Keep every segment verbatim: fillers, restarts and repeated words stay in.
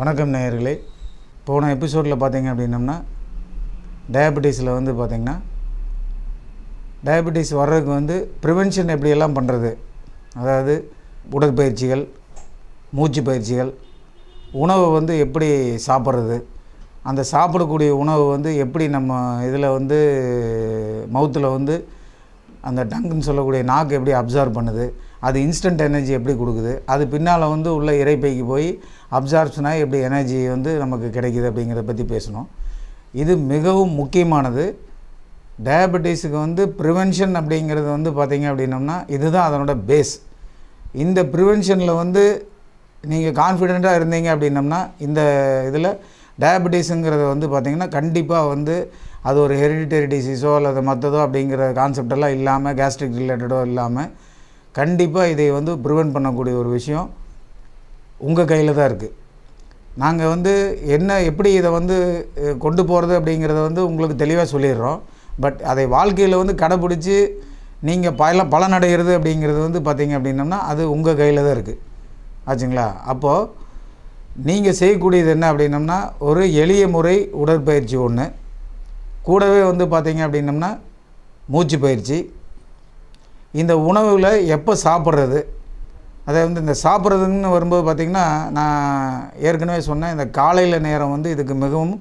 வணக்கம் நேயர்களே. போன எபிசோடில் பார்த்தீங்க அப்படின்னம்னா டயபெட்டிஸில் வந்து பார்த்திங்கன்னா டயபெட்டிஸ் வர்றதுக்கு வந்து ப்ரிவென்ஷன் எப்படியெல்லாம் பண்ணுறது, அதாவது உடற்பயிற்சிகள், மூச்சு பயிற்சிகள், உணவை வந்து எப்படி சாப்பிட்றது, அந்த சாப்பிடக்கூடிய உணவு வந்து எப்படி நம்ம இதில் வந்து மவுத்தில் வந்து அந்த டங்குன்னு சொல்லக்கூடிய நாக்கு எப்படி அப்சார்ப் பண்ணுது, அது இன்ஸ்டன்ட் எனர்ஜி எப்படி கொடுக்குது, அது பின்னால் வந்து உள்ள இறைப்பைக்கு போய் அப்சார்ப்ஷனாக எப்படி எனர்ஜி வந்து நமக்கு கிடைக்குது அப்படிங்கிறத பற்றி பேசணும். இது மிகவும் முக்கியமானது. டயபெட்டிஸுக்கு வந்து ப்ரிவென்ஷன் அப்படிங்கிறது வந்து பார்த்திங்க அப்படின்னம்னா இதுதான் அதனோட பேஸ். இந்த ப்ரிவென்ஷனில் வந்து நீங்கள் கான்ஃபிடெண்ட்டாக இருந்தீங்க அப்படின்னம்னா இந்த இதில் டயபெட்டிஸுங்கிறத வந்து பார்த்திங்கன்னா கண்டிப்பாக வந்து அது ஒரு ஹெரிடிட்டரி டிசீஸோ அல்லது மற்றதோ அப்படிங்கிற கான்செப்டெல்லாம் இல்லாமல், கேஸ்ட்ரிக் ரிலேட்டடோ இல்லாமல் கண்டிப்பாக இதை வந்து ப்ரிவென்ட் பண்ணக்கூடிய ஒரு விஷயம் உங்கள் கையில் தான் இருக்குது. நாங்கள் வந்து என்ன எப்படி இதை வந்து கொண்டு போகிறது அப்படிங்கிறத வந்து உங்களுக்கு தெளிவாக சொல்லிடுறோம். பட் அதை வாழ்க்கையில் வந்து கடைப்பிடிச்சி நீங்கள் பல பலனடைகிறது அப்படிங்கிறது வந்து பார்த்திங்க அப்படின்னம்னா அது உங்கள் கையில் தான் இருக்குது. ஆச்சுங்களா? அப்போது நீங்கள் செய்யக்கூடியது என்ன அப்படின்னம்னா ஒரு எளிய முறை உடற்பயிற்சி ஒன்று, கூடவே வந்து பார்த்திங்க அப்படின்னம்னா மூச்சு பயிற்சி, இந்த உணவில் எப்போ சாப்பிட்றது, அதை வந்து இந்த சாப்பிட்றதுன்னு வரும்போது பார்த்திங்கன்னா நான் ஏற்கனவே சொன்னேன், இந்த காலையில் நேரம் வந்து இதுக்கு மிகவும்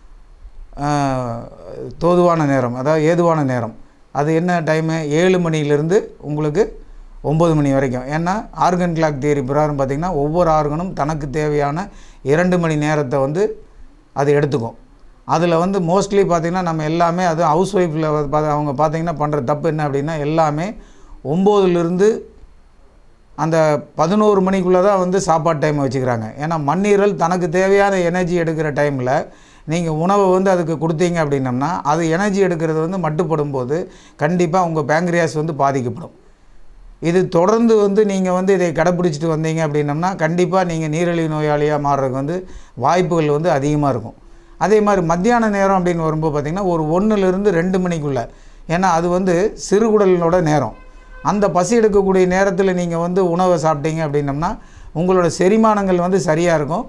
தோதுவான நேரம், அதாவது ஏதுவான நேரம். அது என்ன டைமு, ஏழு மணிலேருந்து உங்களுக்கு ஒம்பது மணி வரைக்கும். ஏன்னா ஆர்கன் கிளாக் தியரி பிரகாரம் பார்த்திங்கன்னா ஒவ்வொரு ஆர்கனும் தனக்கு தேவையான இரண்டு மணி நேரத்தை வந்து அது எடுத்துக்கும். அதில் வந்து மோஸ்ட்லி பார்த்திங்கன்னா நம்ம எல்லாமே அது ஹவுஸ் ஒய்ஃபில் அவங்க பார்த்திங்கன்னா பண்ணுற தப்பு என்ன அப்படின்னா எல்லாமே ஒம்போதுலேருந்து அந்த பதினோரு மணிக்குள்ளே தான் வந்து சாப்பாடு டைம் வச்சுக்கிறாங்க. ஏன்னா மண்ணீரல் தனக்கு தேவையான எனர்ஜி எடுக்கிற டைமில் நீங்கள் உணவை வந்து அதுக்கு கொடுத்தீங்க அப்படின்னம்னா அது எனர்ஜி எடுக்கிறது வந்து மட்டுப்படும் போது கண்டிப்பாக உங்கள் பேங்க்ரியாஸ் வந்து பாதிக்கப்படும். இது தொடர்ந்து வந்து நீங்கள் வந்து இதை கடைப்பிடிச்சிட்டு வந்தீங்க அப்படின்னம்னா கண்டிப்பாக நீங்கள் நீரிழிவு நோயாளியாக மாறுறதுக்கு வந்து வாய்ப்புகள் வந்து அதிகமாக இருக்கும். அதே மாதிரி மத்தியான நேரம் அப்படின்னு வரும்போது பார்த்திங்கன்னா ஒரு ஒன்றுலேருந்து ரெண்டு மணிக்குள்ளே, ஏன்னா அது வந்து சிறுகுடலோட நேரம். அந்த பசி எடுக்கக்கூடிய நேரத்தில் நீங்கள் வந்து உணவை சாப்பிட்டீங்க அப்படின்னம்னா உங்களோட செரிமானங்கள் வந்து சரியாக இருக்கும்,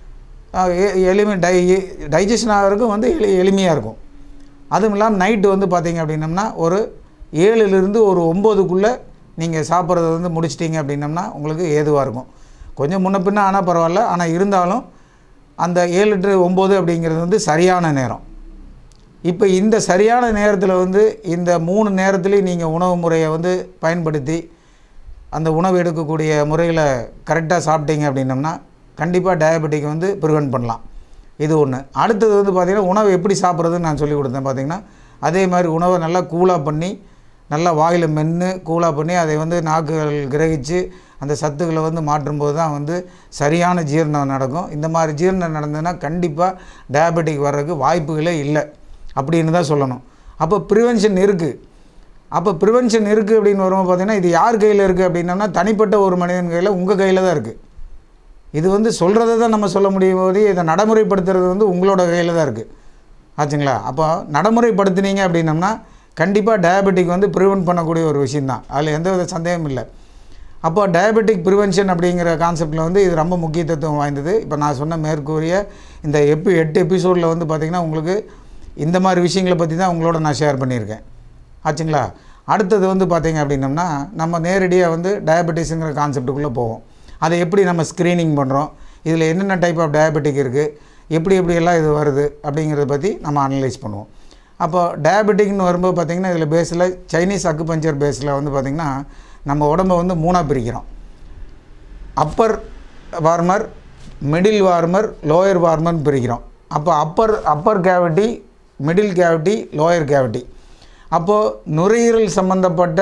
எளிமை டை டைஜஷன் ஆகிறதுக்கும் வந்து எளி எளிமையாக இருக்கும். அதுவும் இல்லாமல் நைட்டு வந்து பார்த்திங்க அப்படின்னம்னா ஒரு ஏழுலேருந்து ஒரு ஒம்போதுக்குள்ளே நீங்கள் சாப்பிட்றத வந்து முடிச்சிட்டிங்க அப்படின்னம்னா உங்களுக்கு ஏதுவாக இருக்கும். கொஞ்சம் முன்ன பின்ன ஆனால் பரவாயில்ல, ஆனால் இருந்தாலும் அந்த ஏழு டு ஒம்பது அப்படிங்கிறது வந்து சரியான நேரம். இப்போ இந்த சரியான நேரத்தில் வந்து இந்த மூணு நேரத்துலேயும் நீங்கள் உணவு முறையை வந்து பயன்படுத்தி அந்த உணவு எடுக்கக்கூடிய முறையில் கரெக்டாக சாப்பிட்டீங்க அப்படின்னம்னா கண்டிப்பாக டயபெட்டிக் வந்து ப்ரிவென்ட் பண்ணலாம். இது ஒன்று. அடுத்தது வந்து பார்த்திங்கன்னா உணவு எப்படி சாப்பிட்றதுன்னு நான் சொல்லி கொடுத்தேன். பார்த்திங்கன்னா அதே மாதிரி உணவை நல்லா கூலாக பண்ணி நல்லா வாயில் மென்று கூலாக பண்ணி அதை வந்து நாக்குகள் கிரகித்து அந்த சத்துக்களை வந்து மாற்றும்போது தான் வந்து சரியான ஜீரணம் நடக்கும். இந்த மாதிரி ஜீரணம் நடந்ததுன்னா கண்டிப்பாக டயபெட்டிக் வர்றதுக்கு வாய்ப்புகளே இல்லை அப்படின்னு தான் சொல்லணும். அப்போ ப்ரிவென்ஷன் இருக்குது. அப்போ ப்ரிவென்ஷன் இருக்குது அப்படின்னு வரும்போது பார்த்திங்கன்னா இது யார் கையில் இருக்குது அப்படின்னம்னா தனிப்பட்ட ஒரு மனிதன் கையில், உங்கள் கையில் தான் இருக்குது. இது வந்து சொல்கிறத தான் நம்ம சொல்ல முடியும் போது இதை நடைமுறைப்படுத்துறது வந்து உங்களோட கையில் தான் இருக்குது. ஆச்சுங்களா? அப்போ நடைமுறைப்படுத்தினீங்க அப்படின்னம்னா கண்டிப்பாக டயபெட்டிக் வந்து ப்ரிவென்ட் பண்ணக்கூடிய ஒரு விஷயந்தான், அதில் எந்த வித சந்தேகமும் இல்லை. அப்போ டயபெட்டிக் ப்ரிவென்ஷன் அப்படிங்கிற கான்செப்டில் வந்து இது ரொம்ப முக்கியத்துவம் வாய்ந்தது. இப்போ நான் சொன்ன மேற்கூறிய இந்த எப்பு எட்டு எபிசோடில் வந்து பார்த்திங்கன்னா உங்களுக்கு இந்த மாதிரி விஷயங்களை பற்றி தான் உங்களோட நான் ஷேர் பண்ணியிருக்கேன். ஆச்சுங்களா? அடுத்தது வந்து பார்த்திங்க அப்படின்னம்னா நம்ம நேரடியாக வந்து டயபெட்டிஸுங்கிற கான்செப்டுக்குள்ளே போவோம். அதை எப்படி நம்ம ஸ்க்ரீனிங் பண்ணுறோம், இதில் என்னென்ன டைப் ஆஃப் டயபெட்டிக் இருக்குது, எப்படி எப்படியெல்லாம் இது வருது அப்படிங்கிறத பற்றி நம்ம அனலைஸ் பண்ணுவோம். அப்போ டயபெட்டிக்னு வரும்போது பார்த்திங்கன்னா இதில் பேஸில் சைனீஸ் அக்குபஞ்சர் பேஸில் வந்து பார்த்திங்கன்னா நம்ம உடம்பை வந்து மூணாக பிரிக்கிறோம். Upper warmer, middle warmer, lower வார்மர்னு பிரிக்கிறோம். அப்போ upper upper cavity, middle cavity, lower cavity. அப்போது நுரையீரல் சம்மந்தப்பட்ட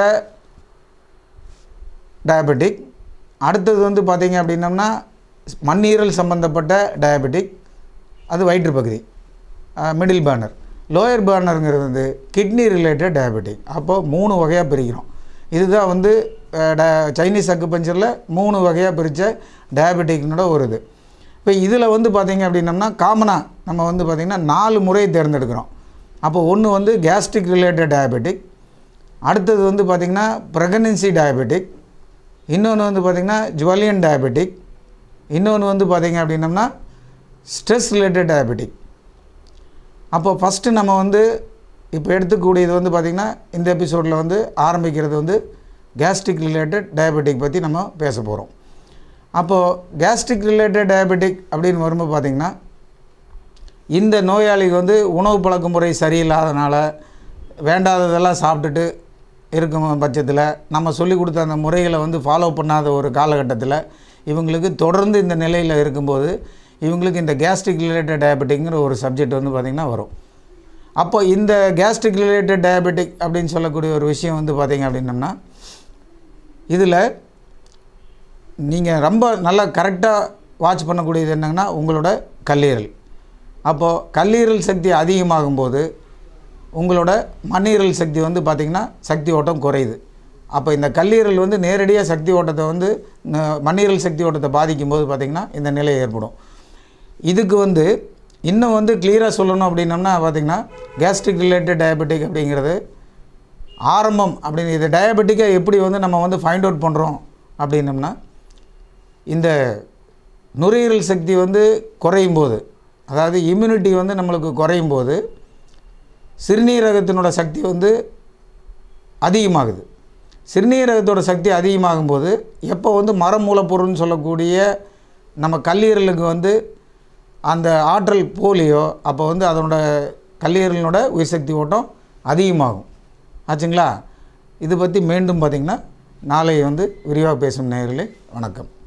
டயபெட்டிக். அடுத்தது வந்து பார்த்திங்க அப்படின்னம்னா மண்ணீரல் சம்மந்தப்பட்ட டயபெட்டிக், அது வயிற்று பகுதி, மிடில் பேர்னர். லோயர் பேர்னருங்கிறது வந்து கிட்னி ரிலேட்டட் டயபெட்டிக். அப்போது மூணு வகையாக பிரிக்கிறோம். இதுதான் வந்து ட சைனீஸ் அக்குபஞ்சரில் மூணு வகையாக பிரித்த டயபெட்டிக்னோட ஒரு இது. இப்போ இதில் வந்து பார்த்திங்க அப்படின்னம்னா காமனாக நம்ம வந்து பார்த்திங்கன்னா நாலு முறையை தேர்ந்தெடுக்கிறோம். அப்போ ஒன்று வந்து கேஸ்ட்ரிக் ரிலேட்டட் டயபெட்டிக், அடுத்தது வந்து பார்த்திங்கன்னா ப்ரெக்னன்சி டயபெட்டிக், இன்னொன்று வந்து பார்த்திங்கன்னா ஜுவலியன் டயபெட்டிக், இன்னொன்று வந்து பார்த்திங்க அப்படின்னம்னா ஸ்ட்ரெஸ் ரிலேட்டட் டயபெட்டிக். அப்போ ஃபஸ்ட்டு நம்ம வந்து இப்போ எடுத்துக்கூடியது வந்து பார்த்திங்கன்னா இந்த எபிசோடில் வந்து ஆரம்பிக்கிறது வந்து கேஸ்ட்ரிக் ரிலேட்டட் டயபெட்டிக் பற்றி நம்ம பேச போகிறோம். அப்போது கேஸ்ட்ரிக் ரிலேட்டட் டயபெட்டிக் அப்படின்னு வரும்போது பார்த்திங்கன்னா இந்த நோயாளிக்கு வந்து உணவு பழக்க முறை சரியில்லாதனால வேண்டாததெல்லாம் சாப்பிட்டுட்டு இருக்கும் பட்சத்தில் நம்ம சொல்லி கொடுத்த அந்த முறைகளை வந்து ஃபாலோ பண்ணாத ஒரு காலகட்டத்தில் இவங்களுக்கு தொடர்ந்து இந்த நிலையில் இருக்கும்போது இவங்களுக்கு இந்த கேஸ்ட்ரிக் ரிலேட்டட் டயபெட்டிக்ங்கிற ஒரு சப்ஜெக்ட் வந்து பார்த்திங்கன்னா வரும். அப்போ இந்த கேஸ்ட்ரிக் ரிலேட்டட் டயபெட்டிக் அப்படின்னு சொல்லக்கூடிய ஒரு விஷயம் வந்து பார்த்திங்க அப்படின்னம்னா இதில் நீங்கள் ரொம்ப நல்லா கரெக்டாக வாட்ச் பண்ணக்கூடியது என்னங்கன்னா உங்களோட கல்லீரல். அப்போது கல்லீரல் சக்தி அதிகமாகும்போது உங்களோட மண்ணீரல் சக்தி வந்து பார்த்திங்கன்னா சக்தி ஓட்டம் குறையுது. அப்போ இந்த கல்லீரல் வந்து நேரடியாக சக்தி ஓட்டத்தை வந்து மண்ணீரல் சக்தி ஓட்டத்தை பாதிக்கும்போது பார்த்திங்கன்னா இந்த நிலை ஏற்படும். இதுக்கு வந்து இன்னும் வந்து கிளியராக சொல்லணும் அப்படின்னம்னா பார்த்திங்கன்னா கேஸ்ட்ரிக் ரிலேட்டட் டயபெட்டிக் அப்படிங்கிறது ஆரம்பம் அப்படின்னு இது டயபெட்டிக்கை எப்படி வந்து நம்ம வந்து ஃபைண்ட் அவுட் பண்ணுறோம் அப்படின்னம்னா இந்த நுரையீரல் சக்தி வந்து குறையும் போது, அதாவது இம்யூனிட்டி வந்து நம்மளுக்கு குறையும் போது சிறுநீரகத்தினோட சக்தி வந்து அதிகமாகுது. சிறுநீரகத்தோட சக்தி அதிகமாகும்போது எப்போ வந்து மர மூலப்பொருள்னு சொல்லக்கூடிய நம்ம கல்லீரலுக்கு வந்து அந்த ஆற்றல் போலியோ அப்போ வந்து அதனோட கல்லீரலினோட உயிர் சக்தி ஓட்டம் அதிகமாகும். ஆச்சுங்களா? இது பற்றி மீண்டும் பார்த்திங்கன்னா நாளை வந்து விரிவாக பேசும் நேயர்களே, வணக்கம்.